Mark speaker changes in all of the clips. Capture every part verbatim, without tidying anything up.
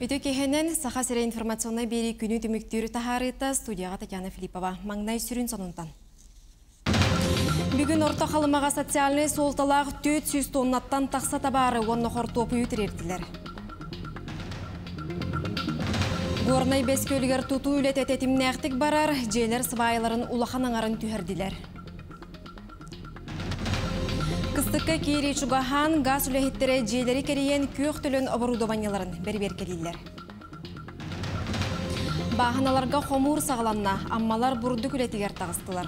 Speaker 1: Өтө кехенен саха сире информационный бери күнү түмүктүрү тахарыта студияга Татьяна Филиппова маңнай сүрүн сонунтан. Бүгін орта халымаға социальный солталақ төрт жүз тоннаттан тақса табары онны хортопу үтірерділер. Горнай бес көлігер тұту үлет әтетімне әқтік барар, жейлер сывайларын улахан аңарын түхерділер. Кыстыққа кейрей чугахан газ үләхеттері жейлері керейен көк түлін оборудованияларын бәрбер келейлер. Бағыналарға хомур сағаланна, аммалар бұрды күлетігер тағыстылар.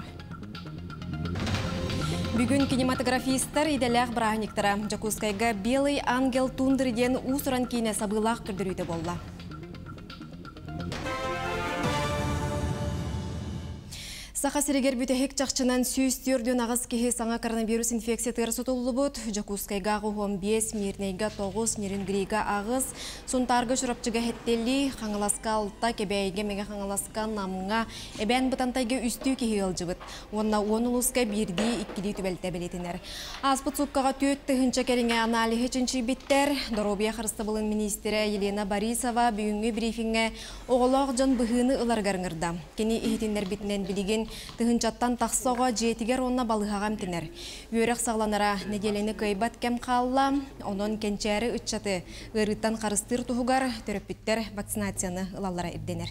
Speaker 1: Бүгін кинематографистар иделәқ брахниктара Жакускайга белый ангел тундырден усыран кейіне сабылақ күрдіруді болла. Саха сирегер бүтәхек чақчынан сүйіз түрден ағыз кеге саңа коронавирус инфекциятыр сұтылы бұд. Жакускайга ғуғым бес, мирнейга тоғыз, мирингрейга ағыз. Сонтарғы шұрапчыға хеттелі, қаңыласқа алтта, кебәйге меге қаңыласқа намыңа, әбән бұтантайға үсті кеге алжы бұд. Онна он ұлысқа бірді иккілі түбәлті білетінер. Аспыт сұпқаға төт тұхынча кәріңе аналихы чынчы біттер. Доробия Қарыстабылын министері Елена Борисова бүгінгі брифинге оғылақ жан бұғыны ұларғарыңырда. Кені ихетінлер бітінен білеген Тыгынчаттан тақсоға жетігер онна балығағам тінер. Үйерек сағланара неделені көйбат кәм қалла, онын кенчәрі үтчаты ғырыттан қарыстыр тұғығар төрөппіттер вакцинацияны ұлалара ирденер.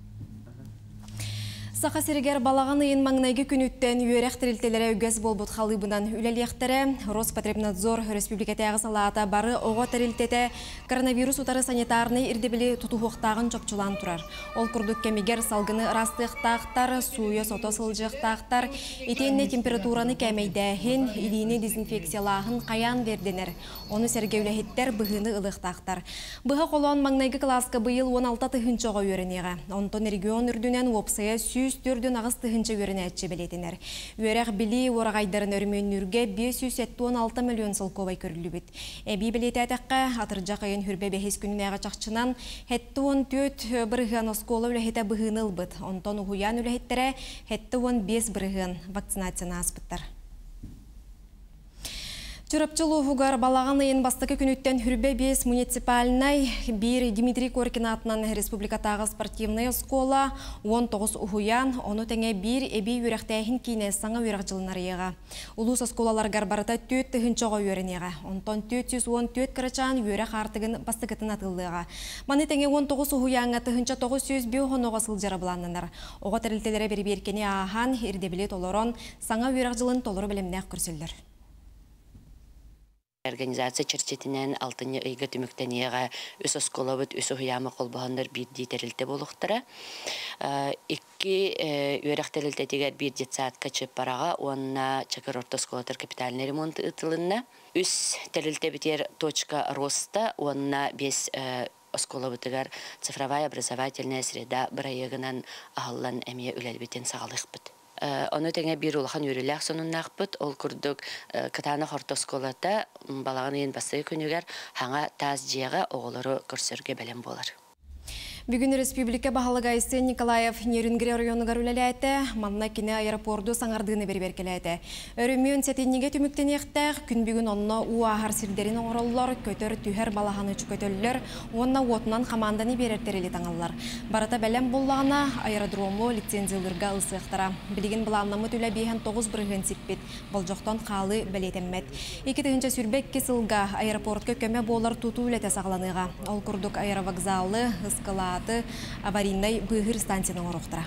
Speaker 1: Саха сирегер балаған үйін маңнайғы күніттен үйерек тірілтелері үгіз болбұт қалыбынан үләлияқтары Роспотребнадзор республикатағы салата бары оға тірілтеті коронавирус ұтары санитарны ирдебілі тұтуғықтағын чопчылан тұрар. Ол күрдік кәмегер салғыны растықтақтар, суя сото сылжықтақтар, етенне температураны кәмейдәхін, илейіне дезинфекциялағын қаян верденер. Оны сәргеуләхеттер бұғыны ылықтақтар. Бұғы қолуан маңнайғы класқа бұйыл он алты тұхынчоға өрінеға. Онтон регион үрдінен опсая сүйіз түрден ағыз тұхынча өріне әтші білетінер. Өрәқ білі орағайдарын өрмен үрге бес жүз он алты миллион сылковай көрілі біт. Әбей білеті әтіққа атыржақ айын хүрбе бәхес күніне аға чақчынан хәтті он төт бірғын осколы үләхеті бұғыныл бұд. Онтон ұғуян үләхеттері хәтті он бес бірғын вакцинацияны аспыттар. Чурапчылу хугар балаған айын бастықы күніттен хүрбе бес муниципальнай бір Дмитрий Коркин атынан республикатағы спортивная школа он тоғыз ұхуян, оны тәңе бір әбей өріқтәйін кейіне саңа өріқ жылынар еға. Улус школалар гарбарата төт тұхынчоға өрінеға. Онтон төрт жүз он төрт кірачан өріқ артығын бастықытын атылдыға. Маны тәңе он тоғыз ұхуянға тұхынча тоғыз жүз бе оғыноға сылжары бұланынар. Оға тәрілтелері бері-беркені аған ердебілет олорон саңа өріқ жылын толыры білімнәқ күрсілдір.
Speaker 2: Организация черчетинен алтыны ыйга түмүктенега өс осколабыт өс уямы колбагандар бир дитерилте болуктара. Икки өрөк терилтетигер бир детсаатка чып барага, онна чакыр орто сколатар капитальный ремонт ытылынна. Үс терилте битер точка роста, онна бес осколабытыгар цифровая образовательная среда бирайыгынан ахаллан эмие үлелбитен сагалыкпыт. Оны тәңе бір улахан үріләк сонуннақ бұд, ол күрдік кытаны хортосколата балағын ең басы күнігер хаңа таз жиеға оғылары көрсерге бәлем болар.
Speaker 1: Бүгін республика бағалығайсы Николаев Нерюнгре районығар үләләйті, манна кені аэропорду саңардығыны бер-беркеләйті. Өріммен сәтенеге түміктенектәқ, күн бүгін онына уағар сирдерін оңыроллар, көтір түйер балағаны чүкөтөллер, онына отынан қаманданы берертерелі таңалар. Барата бәлем боллағына аэродрому лицензиялырға ұсықтара. Білген бұланнамы түлі бейін тоғыз бірігін сиппет, бұл жоқтан қалы бәлетеммет. Екі түгінші сүрбек кесілға аэропортқа көме болар тұту үләті сағыланыға. Ол күрдік аэровокзалы, ысқыла аварийный бұғыр станцияның орықтыра.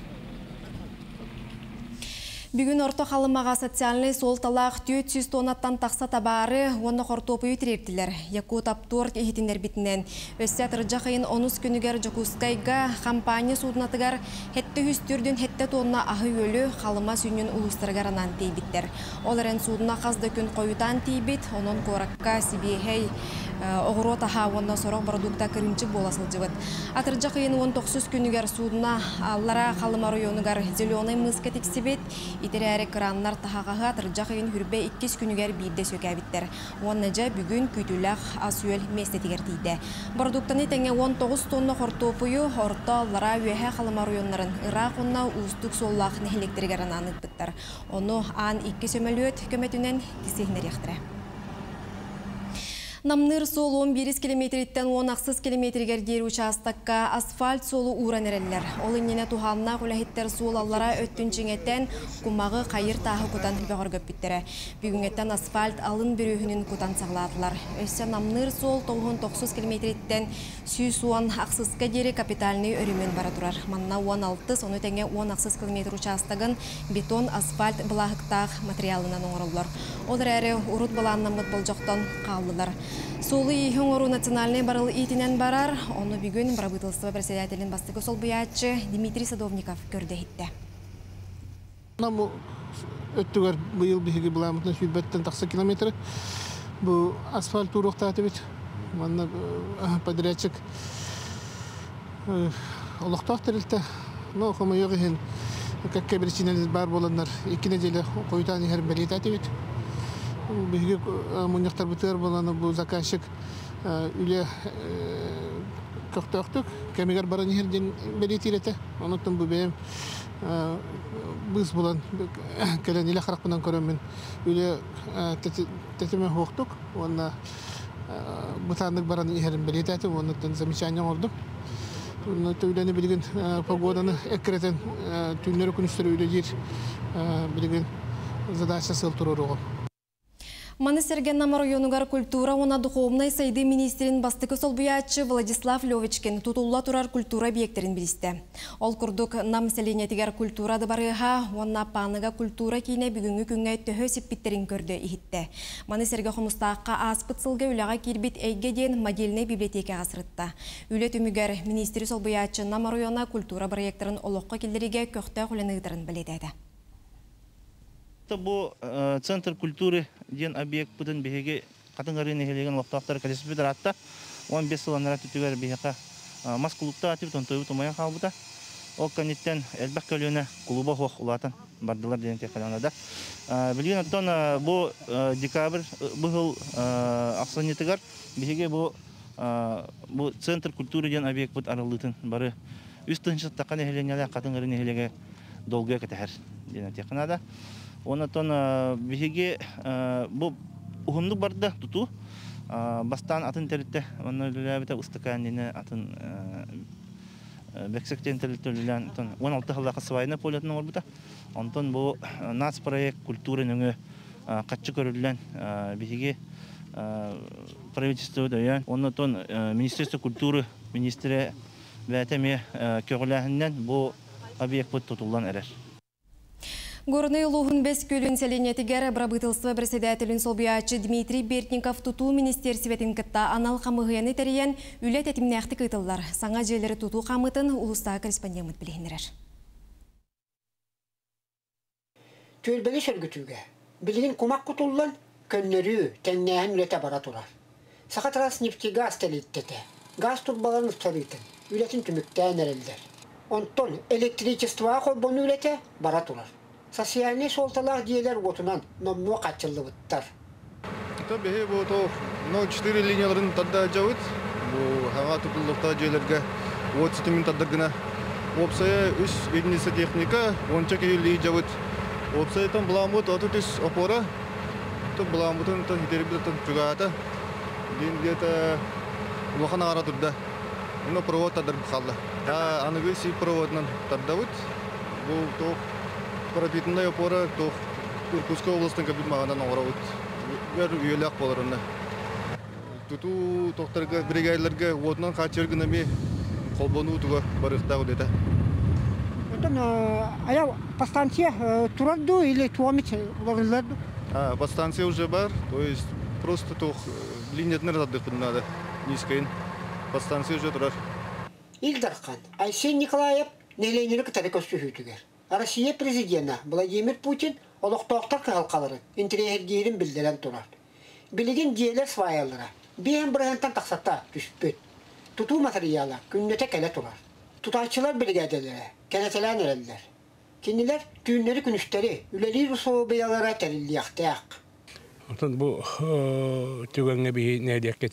Speaker 1: Бүгін орто қалымаға социальный сол талақ төрт жүз тоннаттан тақса табары оны қортопы үтіректілер. Якут аптор ехетіндер бітінен. Өсті атыржақ айын оныз күнігер Жакускайга компания судынатығар хетті хүстірден хетті тонна ағы өлі қалыма сүйінен ұлыстырғар анан тейбіттер. Оларын судына қазды күн қойытан тейбіт, оның қораққа сибейхей оғыру таға онна сорық продукта кірінчік боласыл жывыт. Атыржақ айын он тоғыз күнігер судына аллара қалыма районығар зеленый мысқа тексебет, итерәре краннар тахагаға тыржақ үйін хүрбе иккес күнігер бейді сөкәбіттер. Оннажа бүгін күйтіләқ асуел местетігер дейді. Продуктаны тәңе он тоғыз тонна қортопыйы орта лара үйәе қалымар ойынларын Ирақ онна ұстық соллақ нәхелектергерін анытпыттар. Оны ан иккес өмелует көметінен кесегінер ектірі. Намныр солу он бир километрitten он аксыз километргер дер участакка асфальт солу уран эреллер. Ол иннене туханна кулахиттер суулаллара өттүнчиңеттен кумагы кайыр тахы кутан бөгөргөп биттере. Бүгүнгеттен асфальт алын бирүүхүнүн кутан саглаатылар. Өссө намныр сол тоғыз тоғыз километрitten сүүс он аксызга дери капитальный өрүмөн бара турар. Манна он алты сону теңе он аксыз километр участагын бетон асфальт былахыктаах материалынан оңороллор. Олар әрі урут баланнамыт болжоқтон қалдылар. Солы иһің ору национальный барыл итинен барар, оны бүгін правительство председателин бастығы сол бұятчы Дмитрий Садовников көрді хитті.
Speaker 3: Бұл өттігер бұйыл бігі бұламытын сүйбеттен тақсы километр. Бұл асфальт ұрықтаты бет. Манна подрядчик олықтақ тәрілті. Но қома еғіхен как кәбірсінеліз бар боландар. Екі неделі қойтан ехерін бәлетәті бет. Биһиги муньяктар бытыр боланы бу заказчик үле көктөктүк кемигер баран жерден белетирете онуттан бу бем быз болан келен иле харак менен көрөмүн үле тетеме хоктук онна бутаннык баран жерден белетети онуттан замечание ордук ну төлөне билген погоданы экретен түннөрү күнүстөр үле жер билген задача сыл туруру.
Speaker 1: Манысерген районугар культура она духовной сайды министрин бастыкы солбуячы Владислав Левичкин тутулла турар культура объектерин билисте. Ол курдук нам селенетигер культура дабарыга, онна паныга культура кейне бүгүнгү күнгө төһө сиппиттерин көрдө ихитте. Манысерге хомустаакка аспыт сылга үлага кирбит эйге ден модельный библиотека асырытта. Үле түмүгер министри солбуячы нам района культура проектерин олокко килдериге көктө куленыгдарын билетеди.
Speaker 4: Бу центр культуры ден объект бүтін беге қатыңғарын ехелеген лоқтақтар кәлесі бедір атта. он бес сыланара түтігер беге мас клубта атып, тонтойы тумаян қалбыта. Ол кәнеттен әлбәк көліне клуба хоқ ұлатын бардылар деген тек қаланада. Білген оттан бұл декабрь бұғыл ақсанетігер беге бұл центр культуры ден объект бүт арылытын бары үстін шыттаққан ехеленелі қатыңғарын ехелеге долгая кәтәхір деген тек қаланада. Онотон биһиги бу ухумдук барда туту бастан атын теритте онно лебете устаканины атын бексектен теритөлүлөн он алты хыллакы свайна полетин орбута онтон бу нац проект культура нөңө катчы көрүлгөн биһиги правительство да онотон министерство культуры министре вәтеме көгөләһиннән бу объект бут тутулган эрер.
Speaker 1: Горный лугун бес көлін селенетігер правительство председателін солбиячы Дмитрий Бертников туту министерсветин кытта анал қамығыяны тәріен үлет әтімнәқті кытылар. Саңа жерлері туту қамытын улыста корреспондент білгенерер.
Speaker 5: Төлбелі шөргітуге. Білген кумақ құтылан көннері тәннәхін үлеті бара тұрар. Сақатарас нефти газ тәлеттеті. Газ турбаларын ұстарытын. Үлетін түміктән әрелдер. Онтон электричествоға қолбоны үлеті бара тұрар. Социальный солталар диелер отунан, но много качелы буттар.
Speaker 6: Это беги бото, но четыре линияларын тадда жауит. Бу хага тутулукта диелерге вот сетимин таддагына. Опсая үс единица техника, он чеки ли жауит. Опсая там бламут отутис опора. То бламутын то хитербитен чугата. Дин где-то лохана ара турда. Но провод таддар халла. А анагыси проводнан таддавит. Бу то пропитанная опора то Иркутской областың кабит мағанан оңырауыт. Бәр үйелек боларында. Туту тоқтарға, бригайларға отынан қачырғын әме қолбону ұтуға барықтағы деді.
Speaker 5: Одан аяу подстанция тұрады или туамит ларыларды?
Speaker 6: Подстанция уже бар, то есть просто тоқ линиятнер заддық бұдынады. Низкайын. Подстанция уже тұрар.
Speaker 5: Илдархан, Айсен Николаев неленері кітары көсті хүйтігер. Россия президенті Владимир Путин олықтақтар қалқалары интерьердерін білдірен тұрар. Білген диелер свайалары бейін бірінтен тақсатта түспет. Тұту материалы күннете кәлі тұрар. Тұтачылар білгәделері, кәнетелән әрелдер. Кенелер түйінлері күністері үлелі рұсуы бейалары тәрілі яқты яқ.
Speaker 7: Бұл түгенге бейі нәдек кәте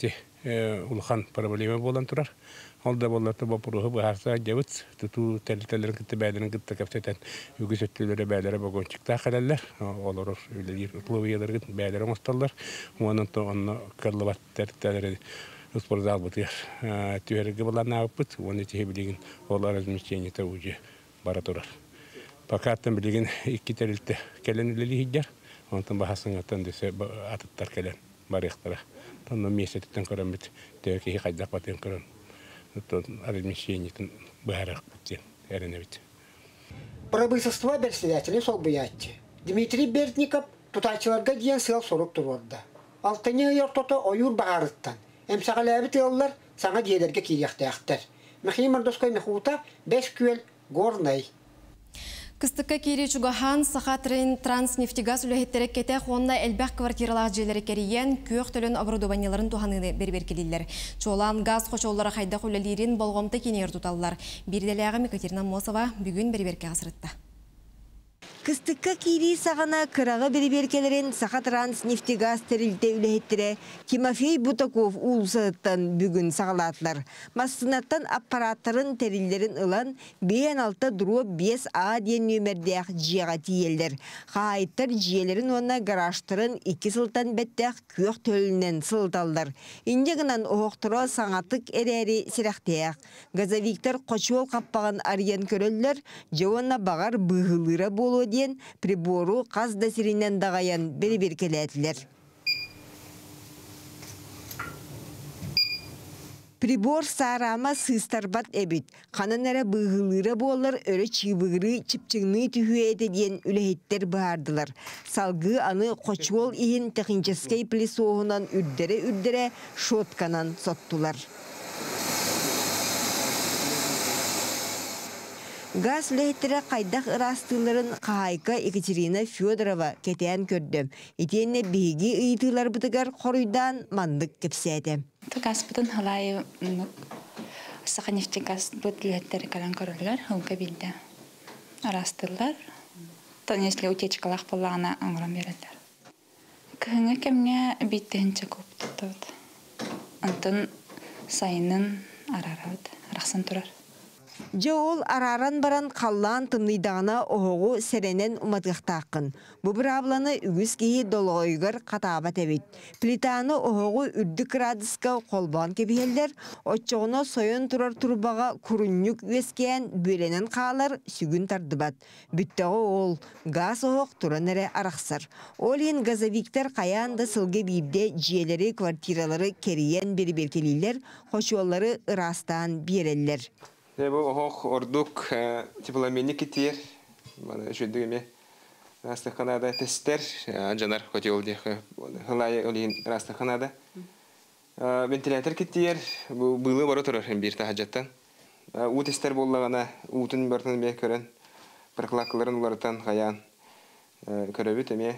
Speaker 7: улхан проблема болан турар. Ол да болларты бопуруһу баһарса жабыт туту телтелерин китте бәдерин китте каптетен үгүс өттүлөрө бәдере богончукта халаллар. Олор үлелер утлуйалар бәдере мосталлар. Онун то онно кырлыбат тертелери спортзал бутыр. Түйерге буларна апыт, оны тибилген олар размещение та уже бара турар. Пока там билген икки телте келенлери хиджар. Онтон баһасын аттан десе атыттар келен барыктара. Тонно месеттен көрөмбит төки хайдак батен көрөн. Размещение баарак бутен эренебит.
Speaker 5: Правительство председателя Солбуятти Дмитрий Бертников тутачыларга диен сыл соруп турурда. Алтыны йортото оюр баарыттан. Эмсагалабыт яллар саңа диелерге кияктактар. Мехим Мордовской мехута беш күел горнай.
Speaker 1: Кыстыкка кири чугахан сахатрын транснефтегаз үлэхеттерек кете хонна элбэх квартиралар желері кериен көк төлін оборудованияларын туханы берберкелилер. Чолан газ қочоллары хайда хүлелерин болғомты кенер туталлар. Бирделяғы Екатерина Мосова бүгін берберке асырытта.
Speaker 8: Кыстыкка кири сағана кырағы берберкелерин Саха Транснефтегаз терилте үлэхеттері Тимофей Бутаков улсыттан бүгін сағалатлар. Массынаттан аппараттарын терилдерин ылан бейен алты дұру бес А ден нөмердеяқ жиеға тиелдер. Қайттар жиелерин онна гаражтарын iki сылтан бәттеяқ көк төлінен сылталдар. Индегінан оғықтыра саңатық әрәрі сірақтеяқ. Газовиктар қочуол қаппаған ариян көрелер, жауына бағар бұғылыра болу прибору қаз дәсірінен дағаян бері-беркелетілер. Прибор сарама сыстарбат әбіт. Қанын әрі бұғылыры болар өрі чибығыры чіпчіңні түйуеті ден үләхеттер бағардылар. Салғы аны қочуол иін техническай плесоғынан үрдері-үрдері шотканан соттылар. Газ үлэхеттері қайдақ ырастыларын қайқа Екатерина Федорова кетен көрді. Етенне бейгі ұйтылар бұтығар қоруйдан мандық кепседі.
Speaker 9: Газ бұтын халайы Саха нефтегаз бұт үлэхеттері калан көрілер, ұлға білді. Арастылар. Если утечкалақ болағына аңырам берілер. Күйіңі кемне биттігінші көп тұттауды. Антын сайынын арарауды, арақсан тұрар.
Speaker 8: Жоол араран баран қаллан тымнайдағына оғу сәренен ұматықтақын. Бұ бір абланы үгіз кейі долғойғыр қатабат әбет. Плитаны оғу үрді градуска қолбан кебелдер, отчоғына сойын тұрар тұрбаға күріннік өскеен бөленен қалар сүгін тардыбат. Бүттіғі ол газ оғық тұран әрі арақсар. Ол ен газовиктер қаянды сылғы бейбде жиелері квартиралары кериен бері-беркелейлер, қошуалары ырастан берелер.
Speaker 10: Бұл оғық ордук тепломенник етер, жүдігіме Растаханада тестер, жанар хотелдегі ғылайы олейін Растаханада. Вентилятор кетер, бұлы бары тұрар бір тағаджаттан. У тестер болағана, ұтын бартын бе көрін, бірқылақыларын олардан ғаян көрөбіт әме.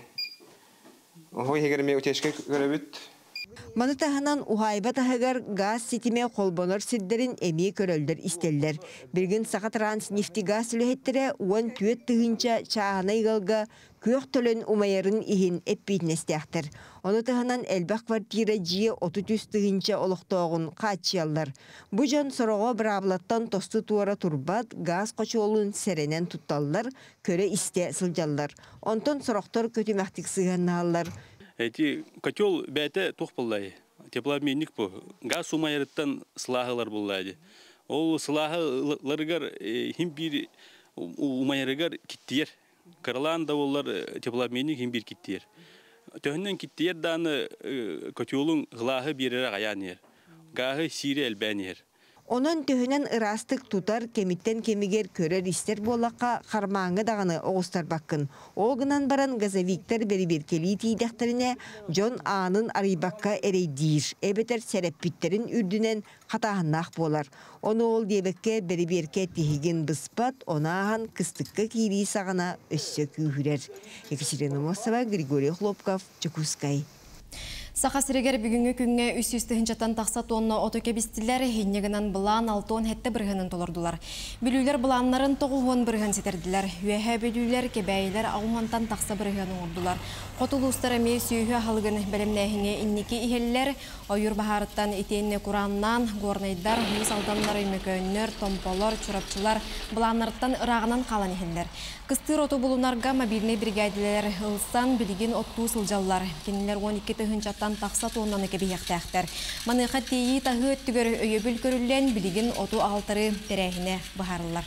Speaker 10: Оғой егерме өтешке көрөбіт.
Speaker 8: Маны таханан ухайба тахагар газ сетиме қолбонор сирдерин эми көрөлдер истеллер. Біргін Саха Транснефтегаз үлэхеттері уан түйет тыгынча чағанай ғалға көк төлін умайарын ихин эппейтнестяқтыр. Оны таханан әлбәқ квартира жие отыз тыгынча олықтоғын қатчиялар. Бұ жан сороға бір аблаттан тосты туара турбат газ қочуолын сәренен тутталлар, көрі исте сылжаллар. Онтон сорақтар көтімәқтік сығанналар.
Speaker 11: Эти котел бәте тоқ боллай. Теплообменник по. Газ умайрыттан сылағылар боллайды. Ол сылағыларығар химбир умайрығар киттер. Каралан да олар теплообменник химбир киттер. Төхіннен киттер даны котелун ғылағы берері ғаянер. Гағы сири әлбәнер.
Speaker 8: Онын төхінен ырастық тутар кемиттен кемигер көрер істер болаққа қармаңы дағаны оғыстар баққын. Олғынан баран газовиктер бері-беркелі тейдіқтеріне Джон Аның арибаққа әрейдейір. Әбетер сәреппіттерін үрдінен қатағынақ болар. Оны ол дебекке бері-берке тегін бұспат, онаған кыстыққа кейлі сағына өссі күйірер. Екатерина Мосова, Григорий Хлопков, Чекускай.
Speaker 1: Саха сирегер бүгүнгү күнгө үс жүз тыгынчаттан такса тонна ото кебистилер, хиннегинан былаан алтон хетте биргенин толордулар. Бүлүүлер былааннарын тогуон бирген сетердилер. Үөһө бүлүүлер кебейлер агуантан такса бирген оңордулар. Котулустар эме сүйүһө халыгын белемнехиңе инники ихеллер, ойур бахарыттан итенне кураннан, горнайдар, хүйс алданнар өймөкөннөр, томполор, чурапчылар былааннарыттан ырагынан калан ихеллер. Кыстыр оту булунарга мобильный бригадилер ылсан билигин оттуу сылжаллар. Кенилер он эки тыгынчаттан такса тоннаны кебияктактар. Маныха тейи тахы өттүгөр өйөбүл көрүллен билигин оту алтары терехине бахарлар.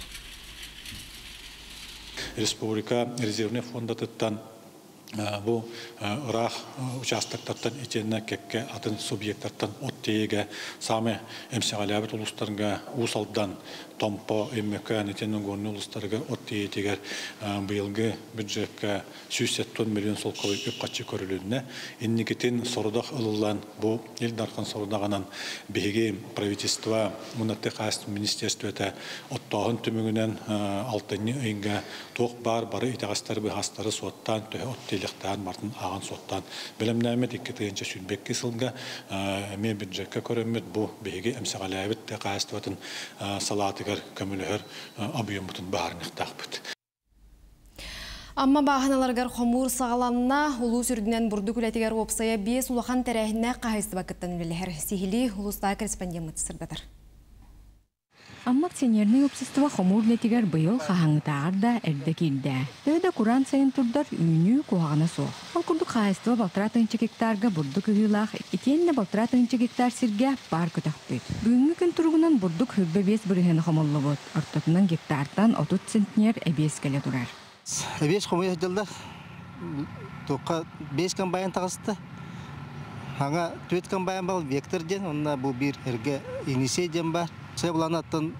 Speaker 12: Республика резервный фондатыттан бу ырах участоктардан итенне кекке атын субъекттардан оттеге саме эмсегалябыт улустарга усалдан томпо эммекан итенен горны улустарга оттеетигер быйылгы бюджетке сексен миллион солковый өпкачы көрүлүнне инникетин сорудак ылылан бу эл даркан сорудаганан беги правительство мунатты каст министерството оттогон түмүгүнөн алтыны ыйынга ток бар бары итагастар бы хастары соттан тө лехтан мартын аган соттан белемнәмет икки тыгынча сүнбекке сылга мен бюджетке көрөмөт бу беги эмсагалабыт те кастватын салатыгар көмөлөр объемутун баарныктакпыт.
Speaker 1: Амма баханаларгар хомур сагаланна улуу сүрдүнен бурду күлетигер опсая бес улахан терехине кайсы вакыттан үлелер. Сихили улуста корреспондент сырдатар.
Speaker 13: Амма акционерный общество хомур летигер быйыл хахаңытағар да әрді келді. Тәуді Куран сайын турдар үйіні куағына соқ. Ол күрдік қайыстыва балтыра тыңчы гектарға бұрдық үйілақ, етеніне балтыра тыңчы гектар сирге бар көтақ бөт. Бүгінгі күн тұрғынан бұрдық хүрбе бес бірігені қомылы бұд. Ортотынан гектартан отыз центнер әбес келе тұрар.
Speaker 14: Әбес қомай жылда тоққа бес комбайн тағысты. Хаңа төт комбайн бол вектор ден, онына бұл бір әрге инесе ден бар. Сәбуланаттан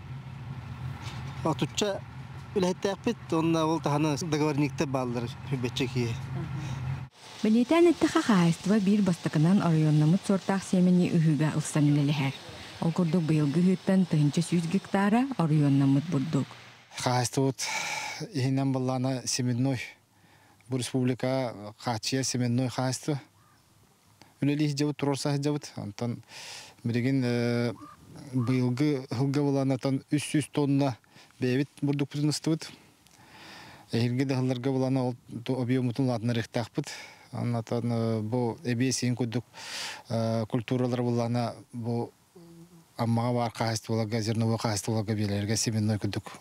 Speaker 14: атуча үләттәкпет, онна ол таханы договорникте балдыр хүбетче кие.
Speaker 13: Білетен әттіға қайыстыва бір бастықынан орайоннамыт сортақ семені үхіға ұлсан үлелігер. Ол күрдік бұйылғы хүттен тұхынчы жүз гектара орайоннамыт бұрдық.
Speaker 14: Қайыстывыт ихінен боллана семенной. Бұл республика қачия семенной қайыстывы. Үлелі жауыт, тұрорса жауыт. Антон біреген быйылгы хылга буланатан үч жүз тонна бебит бурдук бүтүнүстүбүт. Эхирге да хылларга булана ол объемутун ладына рехтакпыт. Анатан бу эбесин кудук культуралар булана бу аммага бар кайыстууларга зерновой кайыстууларга белерге семенной кудук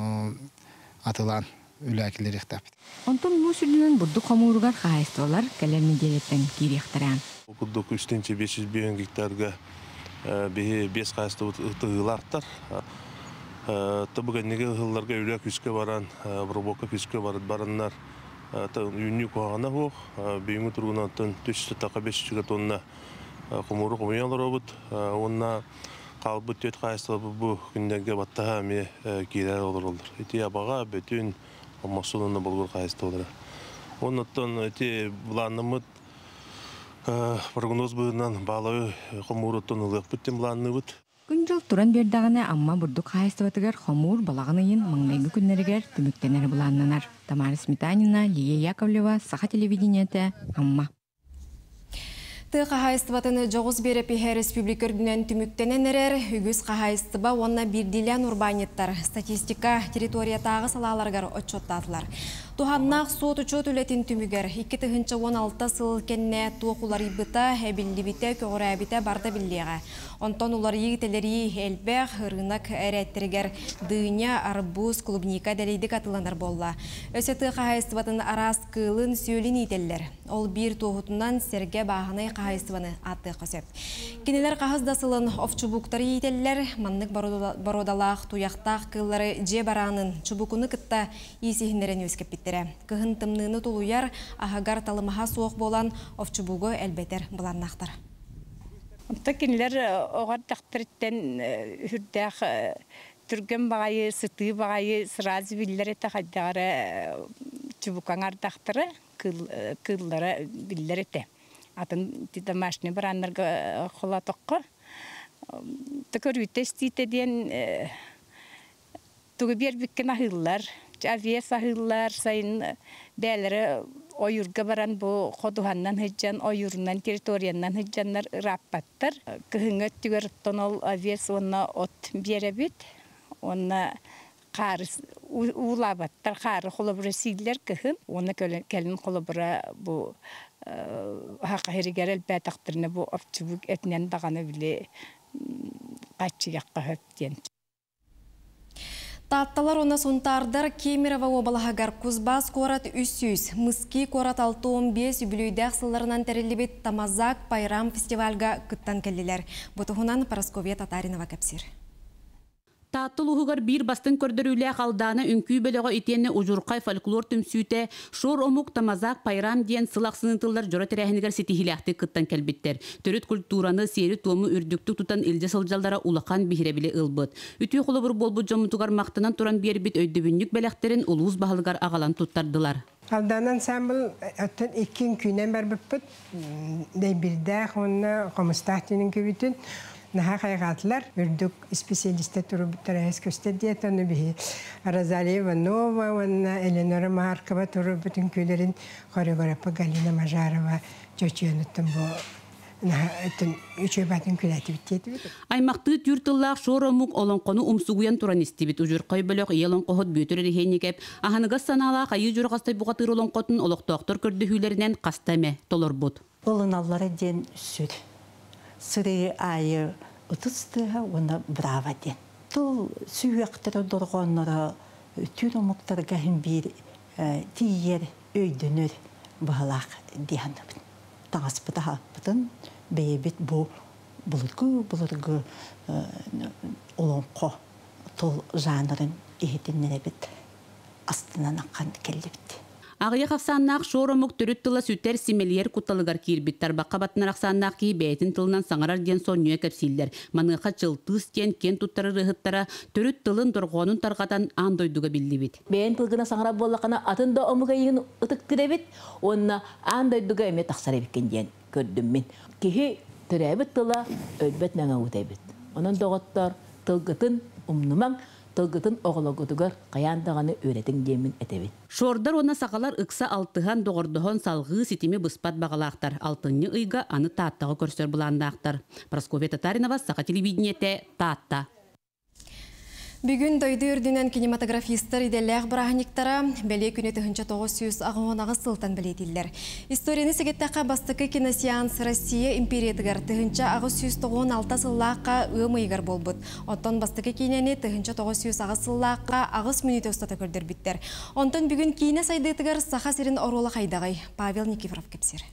Speaker 14: атылан үләкилер рехтакпыт.
Speaker 13: Онтон бу сүрдүнөн бурдук хомуругар кайыстуулар келерни делеттен кирехтерен.
Speaker 15: Кудук үчтен беш жүз гектарга бе бес кайысты тыгылартар. Табыгыннеге хылларга үлә күскә баран, бробока күскә барып бараннар. Үйүнү куагана хок, бейинги тургунан төрт жүз беш жүз тонна кумуру кумуялар обут. Онна калбы төт кайысты бу күндәге баттага ме кирә олорулар. Эти ябага бүтүн масулуна болгор кайысты олар. Оннан эти буланымыт прогноз бұғынан балауы қомуруттың ұлық бүттен бұланны бұд.
Speaker 13: Күн жыл тұран бердағына амма бұрдық қайыстыватығар қомур балағынайын маңнайғы күннерігер түміктенер бұланнанар. Тамара Сметанина, Лия Яковлева, Саха телевидениеті, амма.
Speaker 1: Ты қағайыстыбатын жоғыз беріп ехе республикөрдінен түміктенен әрер, үгіз қағайыстыба онна бірділен урбанеттар, статистика, территориятағы салаларғар отчоттатылар. Туханнақ суот учет үлетін түмігер, екі тығынчы он алты сыл кенне туақулар ибыта, әбілдібіте, көғырәбіте барда білдеға. Онтон улар егітелері әлбәқ, рынок әрәттірігер, дүйня, арбуз, клубника дәлейдік атыланар болла. Өсеті қағайыстыбатын арас кылын сөйлін етелер. Ол бір туғытынан серге бағынай қағайыстыбаны атты қосеп. Кенелер қағыздасылын офчубуктары етелер, маннық бародалақ, туяқтақ кыллары же баранын чубукуны кытта есігіндерін өскеп биттері. Кығын тымныны тулуяр, ағагар талымаға суық болан офчубуғы әлбетер бұланнақтар.
Speaker 16: Токинлер оғар тақтырыттен үрдәқ түрген бағайы, сыты бағайы сразу биллер еті қайдағары чубукаңар тақтыры кыллары биллер еті. Атын домашний баранларға қола тоққа. Токыр үті істейті ден тұғы бер бүккен ағылар, авиас ағылар сайын бәлері ойурга баран бу ходуханнан хыджан, ойурунан территорияннан хыджаннар раппаттар. Кыһыңыт түгер тонол авиас онна от беребит. Онна қарыс улабаттар қары қолыбыра сийлер кіхін. Оны кәлін қолыбыра бұ хақа херігер әлбәт ақтырына бұ орчыбық әтінен бағаны біле қачығаққа хөптен.
Speaker 1: Татталар оны сонтардар Кемерово обалағагар Кузбас корат үсіз, Мыски корат алты он бес үбілүйдәқ сылларынан тәрелебет Тамазак Пайрам фестивальға күттан кәлілер. Бұтығынан Парасковия Татаринова кәпсір.
Speaker 17: Таттыл уһугар бир бастын көрдөрүлэ халдааны үңкүү бөлөгө итенне ужуркай фольклор түмсүүтэ шор омук Тамазак Пайрам диен сылаксынытылар жора терехинигер ситихилякты кыттан келбиттер. Төрөт культураны сери тому үрдүктүк тутан илде сылжалдара улахан бихиребиле ылбыт. Үтүү кулубур болбут жомутугар мактанан туран бербит өйдөбүннүк белектерин улуус баһалыгар агалан туттардылар.
Speaker 18: Халдаанан самбыл оттон иккин күнен барбыппыт. Дейбирдах онна комустахтинин көбүтүн наха хайгатлар үрдүк специалисттер турбуттар эс көстөдү аны би Розалия Нова, ванна Эленора Маркова турбутун күлөрүн хореограф Галина Мажарова жочуянуттан бу наһатын үчө батын күләтибит.
Speaker 17: Аймакты түртыллак шоромук олонкону умсугуян туран истибит ужуркай бөлөк елон кохот бүтүрө рехеникеп аханыга санала кайы жургастай бугатыр олонкотун олоктоктор көрдүхүлөрүнөн кастаме толорбут.
Speaker 19: Олоналлары ден сүт. Сыры айы утыстыға оны брава ден. Тұл сүйектері дұрғанлары түріміктарға бір тиер өйдінір бағалақ дейінбін. Тағас бұта бұтын бейбет бұл бұлырғы бұлырғы олонқо тұл жанырын ехетінен әбет астынан аққан келдіпті.
Speaker 17: Ағыя қақсаннақ шоромук түріттіла сүттер симелиер куталыгар кирбиттар баққа баттынар ақсаннақ ки бәйтін тылынан саңарар ден сонуя кәпсилдер. Маныңға жылтыз кен кен туттары рыхыттара түріт тылын дұрғонын тарғатан андойдуға білді бит.
Speaker 20: Бәйін тылғына саңарар болақана атында омыға егін ұтықтыр әбет, онына андойдуға әме тақсар әбеткен ден көрдім мен. Кехе түрі әбет тыла өйбет мәңа ұт әбет. Онын доғыттар тылғытын ұмнымаң, тылгытын оғылығыдығыр қаяндағаны өретің демін әтебет.
Speaker 17: Шордар оны сақалар ықса алтыған доғырдығын салғы сетеме бұспат бағалақтар. Алтынны ұйға аны тааттағы көрсер бұландақтар. Парасковия Татаринова, Сақа телевидениеті, Таатта.
Speaker 1: Бүгін дойды үрдінен кинематографистер иделләғ бірағыниктара бәле күні түхінші тоғыз сүйіз ағуынағы сылтан білетілдер. Историяны сегеттәққа бастықы киносеанс Россия империятығар түхінші ағы сүйіз тоғын алта сыллаққа ұмыйғар болбыд. Оттон бастықы кинені түхінші тоғыз сүйіз ағы сыллаққа ағыс мүніті ұстата көрдір біттер. Онтон бүгін кейіне сайдытығар сақа серін оролы қайдағай. Павел Никифоров кепсер.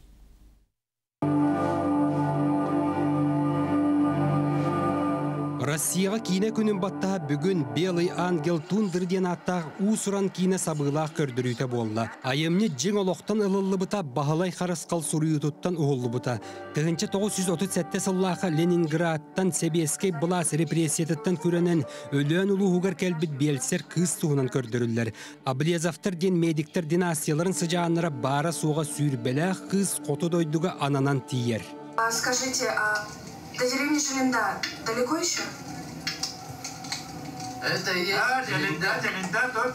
Speaker 21: Россияға кейіне күнін баттаға бүгін Белый ангел тундырден аттақ ұсыран кейіне сабылақ көрдірүйті болды. Айымне жың олықтан ылылы бұта бағалай қарысқал сұруютуттан ұғылы бұта. Тығынчы тоғыз жүз отыз сәтте сыллақы Ленинградтан Себескей бұлас репрессиятыттан көрінен өліен ұлығығар кәлбіт белсер кыз туғынан көрдірілер. Аблезавтар ден медиктер династияларын сыжағаныра бара суға сүйірбеләқ кыз қоты дойдуға ананан тиер.
Speaker 22: Скажите, а до деревни Желенда далеко еще?
Speaker 23: Это и есть. Да, Желенда, Желенда тут.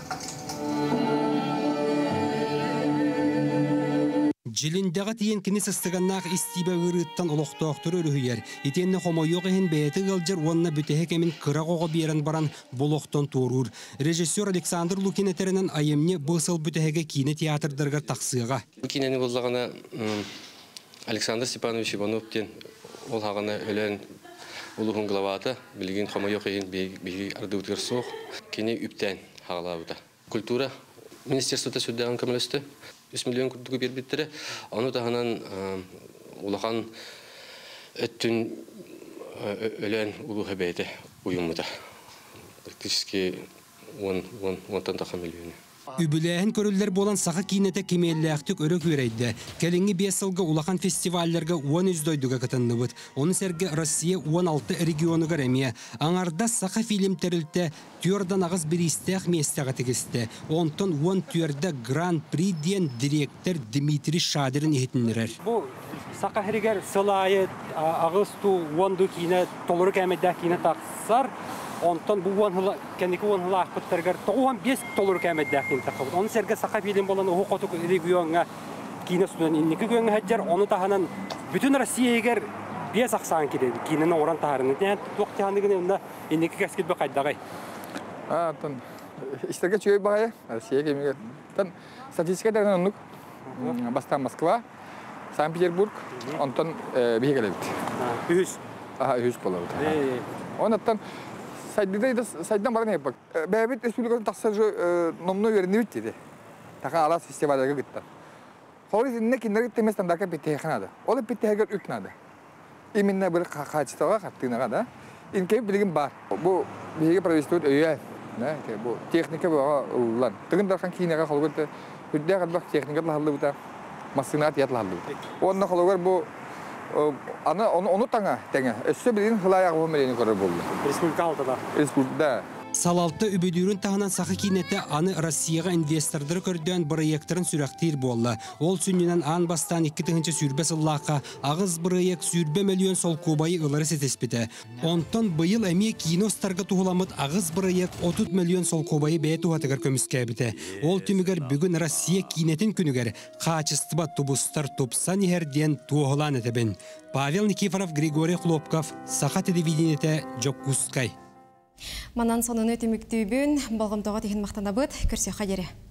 Speaker 21: Желендеға тиен кінес ыстығаннақ истибе ғырыттан олықтоқтыр өрігер. Итенне хомойоқ ехін бәйті ғылжыр онына бүтеге кемін қырағоға берін баран болоқтан торур. Режиссер Александр Лукин етерінен айымне бұсыл бүтеге кейіне театрдарға тақсыға.
Speaker 24: Лукинені болзағана Александр Степанович Ивановтен ол хағана өлен улуғын главаты, білген хомойоқ ехін бейгі арды өтгір соқ, кене үптен хағалауыда. Культура министерствода сөддіған көмілісті. үч миллион күрдігі бербеттірі. Аны тағынан улақан өттін өлен улуғы бәйді ұйымыда. Практически он тақа миллионы.
Speaker 21: Үбіләйін көрілдер болан сақа кейнеті кемелләқтік өрік өрейді. Кәліңгі бес сылғы улақан фестивальлерге он үздойдуға кытынны бұд. Оны сәргі Россия он алты регионыға рәме. Аңарда сақа фильм тәрілті түйердан ағыз бір істәқ местіға тігісті. Онтын он түйерді Гран-при ден директор Дмитрий Шадырын ехетінлерер.
Speaker 25: Бұл сақа херігер сылайы ағыз ту онды кейіне толыры кәмедді кейіне тақсар. Онтон бу он хыла кенеки он хыла ахпыттаргар тоғуан бес толыр кәмәддәкин тақыбыд. Оны сәрге сақа фильм болан оғы қотық регионға кине студен инники көңі хаджар, оны таханан бүтін Россия егер бес ақсан кедеді, кинені оран тахарыны. Тен тоқтығандығын онда инники кәскет бі қайдағай.
Speaker 2: Атын, істерге чөй бағайы, Россия кемеге. Тан статистикадан онлық, бастан Москва, Санкт-Петербург, онтан бейге келебіт.
Speaker 25: Үхіс?
Speaker 2: Аха, үхіс болабыт. Онаттан сайдан баран еппак. Бәбіт республикасын тақсар номны өрінді бит деді. Тақан алас фестивальдарға гыттан. Холы инне киндер гиттемес стандарка биттеханады. Ол биттехагер үкнады. Именно бір қачыстаға қаттығынаға да. Инке білген бар. Бұл бейге правительствует өйе. Бұл техника бұға ұлылан. Тығын дарқан кейінеға қолғырды. Үдде қадбақ техника лағылы бұта. Масынат ят лағылы бұта. Онына қолғыр бұл оны таңа тәңе. Өссі білген ғылай ағылы мәрені көрі болды.
Speaker 25: Республика алтыда.
Speaker 2: Республикада.
Speaker 21: Салалты үбедүрін тағынан сақы кейнеті аны Россияға инвестордары көрден проекттарын сүрәқтейір болы. Ол сүнненен ан бастан екі тығынчы сүрбе сыллаққа ағыз проект сүрбе миллион сол кубайы ылары сетеспіті. Онтан бұйыл әме киностарға туғыламыд ағыз проект отыз миллион сол кубайы бәе туғатығыр көміске әбіті. Ол түмігер бүгін Россия кейнетін күнігер қачыстыба тубустар тупсан ерден туғылан етебін. Павел Никифоров, Григорий Хлопков, Сақа телевидениеті Жоккускай.
Speaker 1: Манан сонын өтіміктүйбін, балғымтоға теген мақтанабыд, көрсе қадері.